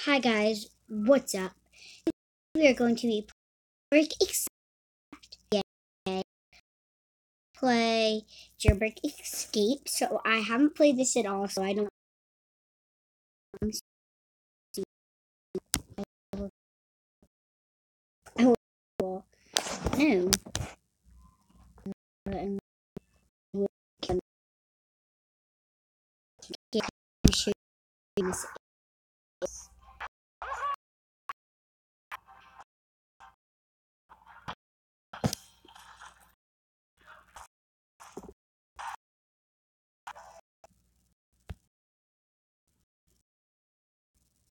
Hi guys, what's up? We are going to be Jailbreak play Jailbreak Escape. So I haven't played this at all, so I don't I will know. And we'll show you this